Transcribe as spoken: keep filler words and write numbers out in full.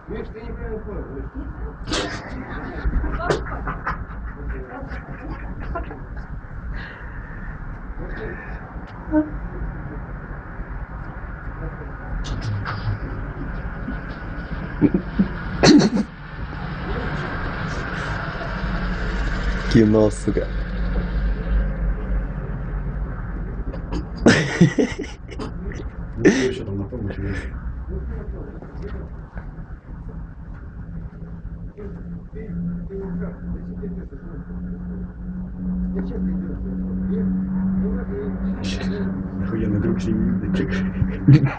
Миш, ты неправильно понял. Кино, сука. Ну, еще там на помощь. Охуенный друг семьи.